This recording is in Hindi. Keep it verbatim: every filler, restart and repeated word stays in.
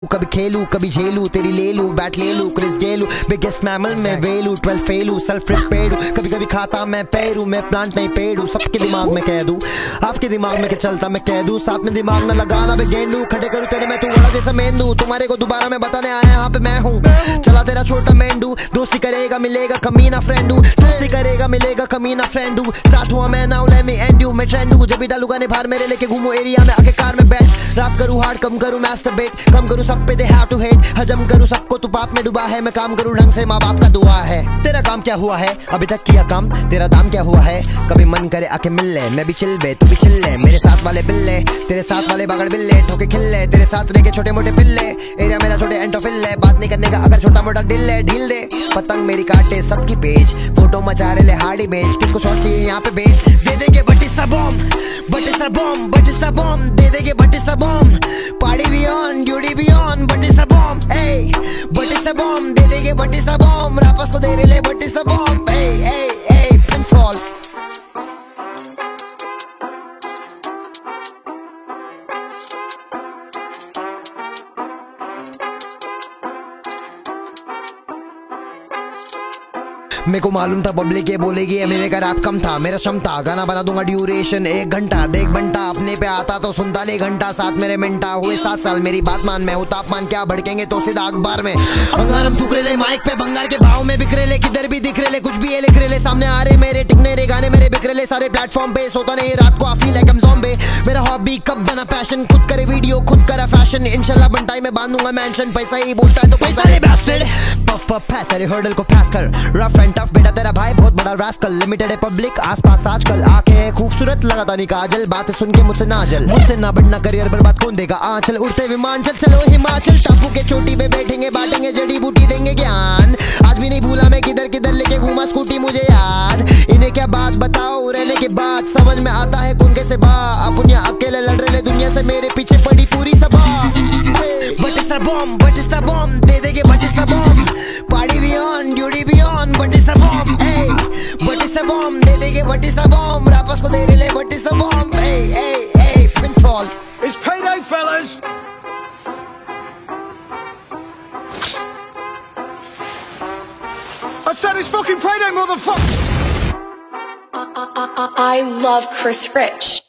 कभी खेलू कभी झेलू तेरी ले लू बैट ले लू क्रिस गेलू बिगेस्ट मैमल में वेलू ट्वेल्व फेलू सेल्फ रिपेयरू कभी कभी खाता मैं पेरू मैं प्लांट नहीं पेड़ू सबके दिमाग में कह दूं आपके दिमाग में क्या चलता मैं कह दूं साथ में दिमाग न लगाना मैं गेंडू खड़े करूं तेरे मैं तू बड़ा जैसा मेंदू तुम्हारे को दोबारा मैं बताने आया यहाँ पे मैं हूँ चला तेरा छोटा मेंडू दोस्ती करेगा मिलेगा कमीना फ्रेंडू दोस्ती करेगा मिलेगा कमीना फ्रेंडू स्टार्ट हुआ मैं now let me and you मैं ट्रेंडू जब भी डालूगा ने बाहर मेरे लेके घूमू एरिया में आके कार में बैठ रैप करूं हार्ड कम करूं मैस्टरबेट कम करूं सब पे दे हैव टू हेट हजम करूं सबको तू पाप में डूबा है मैं काम करूं ढंग से माँ बाप का दुआ है तेरा काम क्या हुआ है अभी तक किया काम तेरा दाम क्या हुआ है कभी मन करे आके मिल ले मैं भी चिल बे तू भी चिल ले मेरे साथ वाले बिल्ले तेरे साथ वाले बागड़ बिल्ले ठोके खिल्ले तेरे साथ रह के छोटे मोटे पिल्ले एरिया मेरा छोटे एंटोफिल्ले बात नहीं करने का अगर छोटा मोटा दिल है ढील दे पतंग मेरी काटे सबकी पेज फोटो मचा रहे ले हार्ड इमेज किसको शॉट चाहिए यहाँ पे बेच दे देंगे Batista bomb Batista bomb Batista bomb दे देंगे बटिस्टा बॉम्ब पार्टी भी ऑन ड्यूटी भी ऑन बटिस्टा बॉम्ब ए बटिस्टा बॉम्ब दे देंगे बटिस्टा बॉम्ब रापस को दे रहे ले बटिस्टा बॉम्ब ए ए ए पिनफॉल मेरे को मालूम था पब्लिक ये बोलेगी एमिवे का रैप कम था मेरा क्षमता गाना बना दूंगा ड्यूरेशन एक घंटा देख बंटा अपने पे आता तो सुनता नहीं घंटा साथ मेरे मिनटा हुए सात साल मेरी बात मान मैं हूँ तापमान क्या भड़केंगे तो सीधा अखबार में अंगारम फूक ले माइक पे भंगार के भाव में बिखरे ले किधर भी दिख रहे कुछ भी ये लिख रहे सामने आ रहे मेरे टिकने रे गाने मेरे बिखरे ले सारे प्लेटफॉर्म पे सोता नहीं रात को आफी लाइक ज़ॉम्बी मेरा हॉबी कब बना पैशन खुद करे वीडियो खुद करा फैशन इंशाल्लाह बंटाई में बांधूंगा मेंशन पैसा ही बोलता है तो पैसा ले बैस्टर्ड पफ पफ पैस सारे हर्डल को पास कर रफ एंड टफ बेटा तेरा भाई बहुत बड़ा रास्कल लिमिटेड है पब्लिक आसपास आजकल आंखें खूबसूरत लगाता नहीं काजल बातें सुन के मुझसे नाजल मुझसे ना बढ़ना करियर बर्बाद कौन देगा आंचल उड़ते विमान चल चलो हिमाचल टापू के चोटी पे बैठेंगे बांटेंगे जड़ी बूटी देंगे ज्ञान आज भी नहीं भूला मैं किधर किधर लेके घूमा स्कूटी मुझे याद इन्हें क्या बात बताओ रहने के बाद समझ में आता है कौन कैसे बा अपन यहाँ अकेले लड़ रहे दुनिया से मेरे पीछे पड़ी पूरी सभा बटिस्टा बॉम्ब बटिस्टा बॉम्ब दे देंगे बटिस्टा बॉम्ब पार्टी भी ऑन ड्यूटी भी ऑन बटिस्टा बॉम्ब ए बटिस्टा बॉम्ब दे देंगे बटिस्टा बॉम्ब रापस को दे रहे ले बटिस्टा बॉम्ब ए ए ए pinfall It's payday fellas I said it's fucking payday motherfucker I, I, I, I love Chris Rich.